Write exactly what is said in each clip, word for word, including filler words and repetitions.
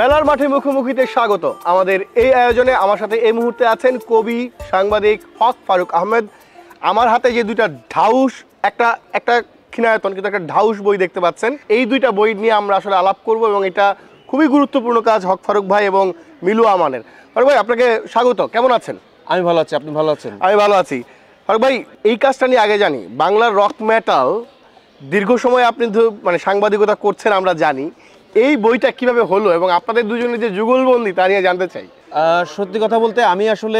মেলার মাঠে মুখোমুখিতে স্বাগত। আমাদের এই আয়োজনে আমার সাথে এই মুহূর্তে আছেন কবি সাংবাদিক হক ফারুক আহমেদ। আমার হাতে যে দুইটা ঢাউস, একটা একটা খিনায়তন কিন্তু একটা ঢাউস বই দেখতে পাচ্ছেন, এই দুইটা বই নিয়ে আমরা আসলে আলাপ করব এবং এটা খুবই গুরুত্বপূর্ণ কাজ হক ফারুক ভাই এবং মিলু আমানের। ফারুক ভাই, আপনাকে স্বাগত। কেমন আছেন? আমি ভালো আছি, আপনি ভালো আছেন? আমি ভালো আছি। ফারুক ভাই, এই কাজটা নিয়ে আগে জানি, বাংলার রক মেটাল দীর্ঘ সময় আপনি মানে সাংবাদিকতা করছেন আমরা জানি, এই বইটা কিভাবে হলো এবং আপনাদের দুজনের যে যুগলবন্দি তা নিয়ে জানতে চাই। সত্যি কথা বলতে আমি আসলে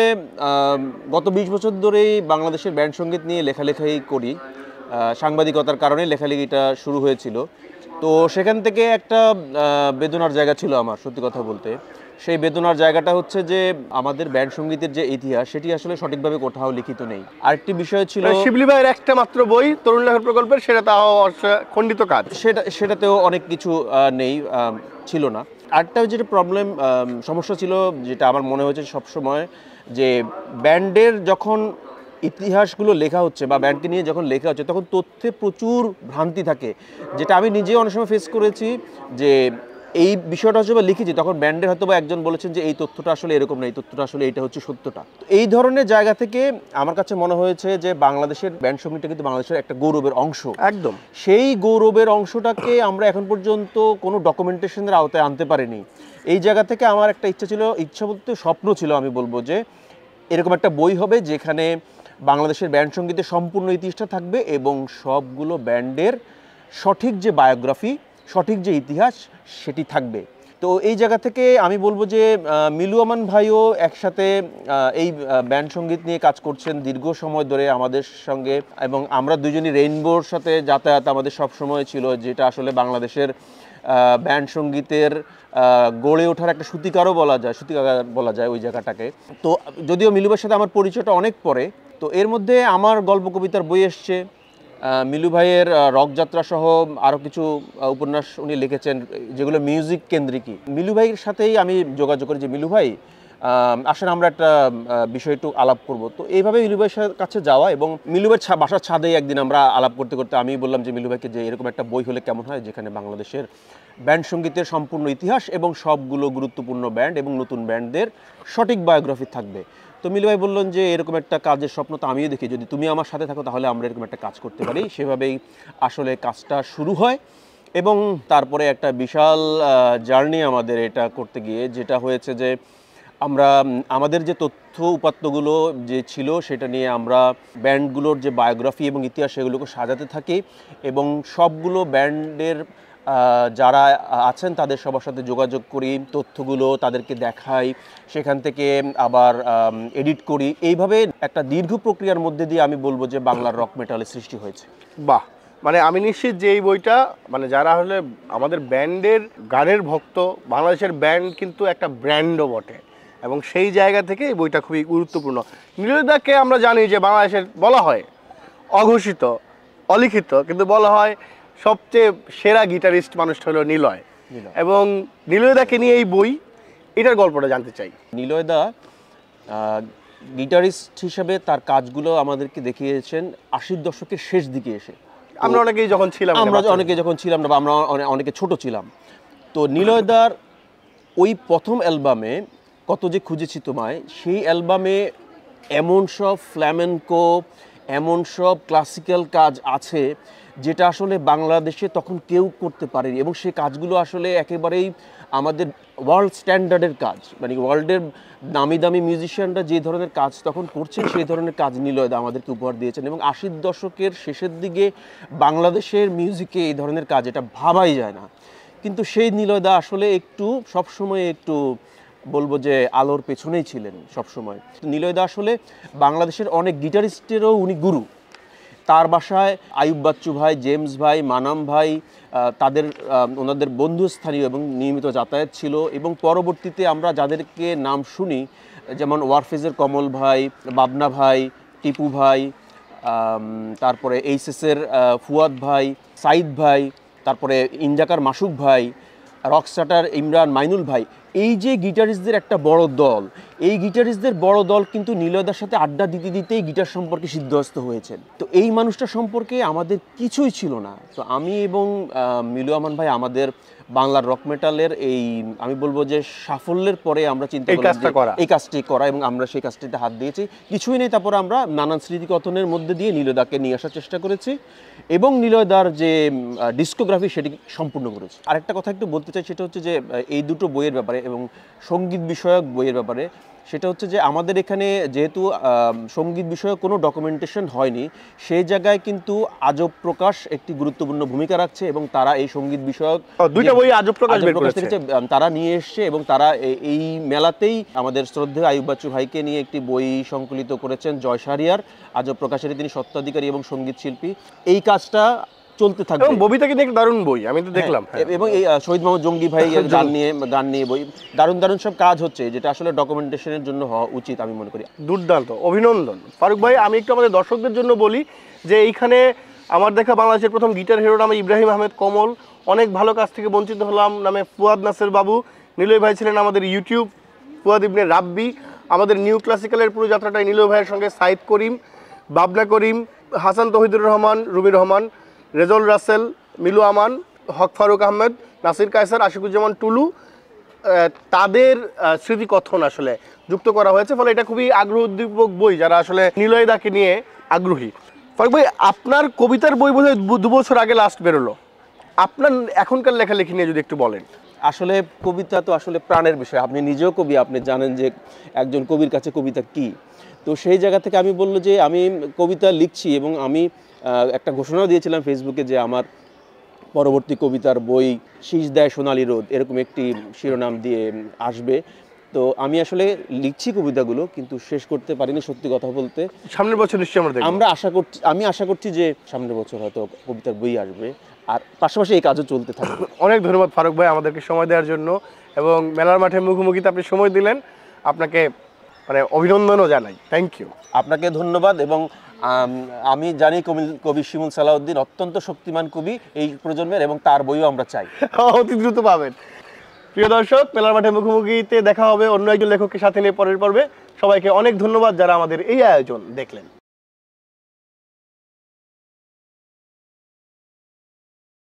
গত বিশ বছর ধরেই বাংলাদেশের ব্যান্ড সঙ্গীত নিয়ে লেখালেখি করি। সাংবাদিকতার কারণে লেখালেখিটা শুরু হয়েছিল। তো সেখান থেকে একটা বেদনার জায়গা ছিল আমার, সত্যি কথা বলতে। সেই বেদনার জায়গাটা হচ্ছে যে আমাদের ব্যান্ড সঙ্গীতের যে ইতিহাস, সেটি আসলে সঠিকভাবে কোথাও লিখিত নেই। আরেকটি বিষয় ছিল শিবলি ভাইয়ের একটা মাত্র বই তরুণ লেখক প্রকল্পের, সেটা তাও খণ্ডিত কাজ, সেটা সেটাতেও অনেক কিছু নেই, ছিল না। আরেকটা যেটা প্রবলেম সমস্যা ছিল, যেটা আমার মনে হয়েছে সবসময়, যে ব্যান্ডের যখন ইতিহাসগুলো লেখা হচ্ছে বা ব্যান্ডকে নিয়ে যখন লেখা হচ্ছে, তখন তথ্যে প্রচুর ভ্রান্তি থাকে, যেটা আমি নিজেও অনেক সময় ফেস করেছি। যে এই বিষয়টা হচ্ছে বা লিখেছি, তখন ব্যান্ডের হয়তো বা একজন বলেছেন যে এই তথ্যটা আসলে এরকম না, এই তথ্যটা আসলে এটা হচ্ছে সত্যটা। এই ধরনের জায়গা থেকে আমার কাছে মনে হয়েছে যে বাংলাদেশের ব্যান্ড সঙ্গীতটা কিন্তু বাংলাদেশের একটা গৌরবের অংশ। একদম সেই গৌরবের অংশটাকে আমরা এখন পর্যন্ত কোনো ডকুমেন্টেশনের আওতায় আনতে পারিনি। এই জায়গা থেকে আমার একটা ইচ্ছা ছিল, ইচ্ছা বলতে স্বপ্ন ছিল, আমি বলবো যে এরকম একটা বই হবে যেখানে বাংলাদেশের ব্যান্ড সঙ্গীতের সম্পূর্ণ ইতিহাসটা থাকবে এবং সবগুলো ব্যান্ডের সঠিক যে বায়োগ্রাফি, সঠিক যে ইতিহাস, সেটি থাকবে। তো এই জায়গা থেকে আমি বলবো যে মিলু আমান ভাইও একসাথে এই ব্যান্ড সঙ্গীত নিয়ে কাজ করছেন দীর্ঘ সময় ধরে আমাদের সঙ্গে, এবং আমরা দুজনই রেইনবোর সাথে যাতায়াত আমাদের সব সময় ছিল, যেটা আসলে বাংলাদেশের ব্যান্ড সঙ্গীতের গড়ে ওঠার একটা সূতিকারও বলা যায়, সূতিকার বলা যায় ওই জায়গাটাকে। তো যদিও মিলু ভাইয়ের সাথে আমার পরিচয়টা অনেক পরে, তো এর মধ্যে আমার গল্প কবিতার বই এসছে, মিলু ভাইয়ের রকযাত্রা সহ আরও কিছু উপন্যাস উনি লিখেছেন, যেগুলো মিউজিক কেন্দ্রিকই। মিলু ভাইয়ের সাথেই আমি যোগাযোগ করি যে মিলু ভাই আসলে আমরা একটা বিষয় একটু আলাপ করব। তো এইভাবে মিলু ভাইয়ের কাছে যাওয়া, এবং মিলু ভাইয়ের বাসার ছাদেই একদিন আমরা আলাপ করতে করতে আমি বললাম যে মিলু ভাইকে যে এরকম একটা বই হলে কেমন হয়, যেখানে বাংলাদেশের ব্যান্ড সঙ্গীতের সম্পূর্ণ ইতিহাস এবং সবগুলো গুরুত্বপূর্ণ ব্যান্ড এবং নতুন ব্যান্ডদের সঠিক বায়োগ্রাফি থাকবে। তো মিলু ভাই বললেন যে এরকম একটা কাজের স্বপ্ন তো আমিও দেখি, যদি তুমি আমার সাথে থাকো তাহলে আমরা এরকম একটা কাজ করতে পারি। সেভাবেই আসলে কাজটা শুরু হয়, এবং তারপরে একটা বিশাল জার্নি আমাদের এটা করতে গিয়ে, যেটা হয়েছে যে আমরা আমাদের যে তথ্য উপাত্তগুলো যে ছিল সেটা নিয়ে আমরা ব্যান্ডগুলোর যে বায়োগ্রাফি এবং ইতিহাস সেগুলোকে সাজাতে থাকি, এবং সবগুলো ব্যান্ডের যারা আছেন তাদের সবার সাথে যোগাযোগ করি, তথ্যগুলো তাদেরকে দেখাই, সেখান থেকে আবার এডিট করি। এইভাবে একটা দীর্ঘ প্রক্রিয়ার মধ্যে দিয়ে আমি বলবো যে বাংলার রক মেটালের সৃষ্টি হয়েছে। বাহ, মানে আমি নিশ্চিত যে এই বইটা মানে যারা হলে আমাদের ব্যান্ডের গানের ভক্ত, বাংলাদেশের ব্যান্ড কিন্তু একটা ব্র্যান্ডও বটে, এবং সেই জায়গা থেকে এই বইটা খুবই গুরুত্বপূর্ণ। নীলদাকে আমরা জানি যে বাংলাদেশের বলা হয় অঘোষিত, অলিখিত, কিন্তু বলা হয় সবচেয়ে সেরা গিটারিস্ট মানুষটা হলো নিলয়, এবং নিলয়দাকে নিয়ে এই বই, এটার গল্পটা জানতে চাই। নিলয়দা গিটারিস্ট হিসেবে তার কাজগুলো আমাদেরকে দেখিয়েছেন আশির দশকের শেষ দিকে এসে। আমরা অনেকেই যখন ছিলাম আমরা অনেকে যখন ছিলাম না, বা আমরা অনেকে ছোট ছিলাম। তো নিলয়দার ওই প্রথম অ্যালবামে কত যে খুঁজেছি তোমায়, সেই অ্যালবামে এমন সব ফ্ল্যামেনকো, এমন সব ক্লাসিক্যাল কাজ আছে যেটা আসলে বাংলাদেশে তখন কেউ করতে পারেনি, এবং সেই কাজগুলো আসলে একেবারেই আমাদের ওয়ার্ল্ড স্ট্যান্ডার্ডের কাজ। মানে ওয়ার্ল্ডের দামি দামি মিউজিশিয়ানরা যে ধরনের কাজ তখন করছেন, সেই ধরনের কাজ নিলয়দা আমাদেরকে উপহার দিয়েছেন। এবং আশির দশকের শেষের দিকে বাংলাদেশের মিউজিকে এই ধরনের কাজ, এটা ভাবাই যায় না। কিন্তু সেই নিলয়দা আসলে একটু সবসময় একটু বলবো যে আলোর পেছনেই ছিলেন সবসময়। নিলয়দা আসলে বাংলাদেশের অনেক গিটারিস্টেরও উনি গুরু। তার বাসায় আয়ুব বাচ্চু ভাই, জেমস ভাই, মানাম ভাই, তাদের ওনাদের বন্ধুস্থানীয় এবং নিয়মিত যাতায়াত ছিল। এবং পরবর্তীতে আমরা যাদেরকে নাম শুনি, যেমন ওয়ারফেজের কমল ভাই, বাবনা ভাই, টিপু ভাই, তারপরে এইচএসের ফুয়াদ ভাই, সাইদ ভাই, তারপরে ইনজাকার মাসুক ভাই, রকস্টার ইমরান মাইনুল ভাই, এই যে গিটারিস্টদের একটা বড় দল, এই গিটারিস্টদের বড় দল কিন্তু নিলয়দার সাথে আড্ডা দিতে দিতেই গিটার সম্পর্কে সিদ্ধহস্ত হয়েছেন। তো এই মানুষটা সম্পর্কে আমাদের কিছুই ছিল না। তো আমি এবং মিলু আমান ভাই আমাদের বাংলার রক মেটালের এই আমি বলবো যে সাফল্যের পরে আমরা চিন্তা এই কাজটা করা এই কাজটি করা এবং আমরা সেই কাজটিতে হাত দিয়েছি। কিছুই নেই, তারপর আমরা নানান স্মৃতিকথনের মধ্যে দিয়ে নীলয়দাকে নিয়ে আসার চেষ্টা করেছি এবং নীলয়দার যে ডিস্কোগ্রাফি সেটি সম্পূর্ণ করেছি। আরেকটা কথা একটু বলতে চাই, সেটা হচ্ছে যে এই দুটো বইয়ের ব্যাপারে এবং সঙ্গীত বিষয়ক বইয়ের ব্যাপারে, সেটা হচ্ছে যে আমাদের এখানে যেহেতু সঙ্গীত বিষয়ক কোনো ডকুমেন্টেশন হয়নি, সেই জায়গায় কিন্তু আজব প্রকাশ একটি গুরুত্বপূর্ণ ভূমিকা রাখছে এবং তারা এই সঙ্গীত বিষয়ক দুইটা বই আজব প্রকাশ বের করেছে, তারা নিয়ে এসছে এবং তারা এই মেলাতেই আমাদের শ্রদ্ধেয় আইয়ুব বাচ্চু ভাইকে নিয়ে একটি বই সংকলিত করেছেন জয় শাহরিয়ার, আজব প্রকাশের তিনি স্বত্বাধিকারী এবং সঙ্গীত শিল্পী। এই কাজটা চলতে থাকবে এবং ববিতাকে নিয়ে দারুণ বই আমি তো দেখলাম, এবং এই শহীদ মোহাম্মদ জঙ্গি ভাই গান নিয়ে গান নিয়ে বই, দারুণ দারুণ সব কাজ হচ্ছে, যেটা আসলে ডকুমেন্টেশনের জন্য হওয়া উচিত আমি মনে করি। দুর্দান্ত, অভিনন্দন ফারুক ভাই। আমি একটু আমাদের দর্শকদের জন্য বলি যে এইখানে আমার দেখা বাংলাদেশের প্রথম গিটার হিরো নামে ইব্রাহিম আহমেদ কমল, অনেক ভালো কাজ থেকে বঞ্চিত হলাম নামে ফুয়াদ নাসের বাবু, নীলয় ভাই ছিলেন আমাদের ইউটিউব, ফুয়াদ ইবনে রাব্বি, আমাদের নিউ ক্লাসিক্যালের পুরো যাত্রাটাই নীলয় ভাইয়ের সঙ্গে সাইদ করিম, বাবনা করিম, হাসান তহিদুর রহমান, রুমি রহমান, রেজল রাসেল, মিলু আমান, হক ফারুক আহমেদ, নাসির কায়সার, আশিকুজ্জামান টুলু, তাদের স্মৃতিকথন আসলে যুক্ত করা হয়েছে, ফলে এটা খুবই আগ্রহ উদ্দীপক বই যারা আসলে নীলয়দাকে নিয়ে আগ্রহী। ফারুক ভাই, আপনার কবিতার বই বোধহয় দু বছর আগে লাস্ট বেরোলো, আপনার এখনকার লেখালেখি নিয়ে যদি একটু বলেন। আসলে কবিতা তো আসলে প্রাণের বিষয়, আপনি নিজেও কবি, আপনি জানেন যে একজন কবির কাছে কবিতা কি। তো সেই জায়গা থেকে আমি বললো যে আমি কবিতা লিখছি এবং আমি একটা ঘোষণাও দিয়েছিলাম ফেসবুকে যে আমার পরবর্তী কবিতার বই শীষ দেয় সোনালী রোদ, এরকম একটি শিরোনাম দিয়ে আসবে। তো আমি আসলে লিখছি কবিতাগুলো, কিন্তু শেষ করতে পারিনি সত্যি কথা বলতে। সামনের বছর নিশ্চয়ই আমরা দেখব, আমরা আশা করছি, আমি আশা করছি যে সামনের বছর হয়তো কবিতার বই আসবে, আর পাশাপাশি এই কাজও চলতে থাকবে। অনেক ধন্যবাদ ফারুক ভাই আমাদেরকে সময় দেওয়ার জন্য এবং মেলার মাঠে মুখোমুখিতে আপনি সময় দিলেন, আপনাকে মানে অভিনন্দনও জানাই। Thank you. আপনাকে ধন্যবাদ। এবং আমি জানি কবি কবি শিমুল সালাউদ্দিন অত্যন্ত শক্তিমান কবি এই প্রজন্মের, এবং তার বইও আমরা চাই, অতি দ্রুত পাবেন। প্রিয় দর্শক, মেলার মাঠে মুখোমুখিতে দেখা হবে অন্য একজন লেখকের সাথে নিয়ে পরের পর্বে। সবাইকে অনেক ধন্যবাদ যারা আমাদের এই আয়োজন দেখলেন।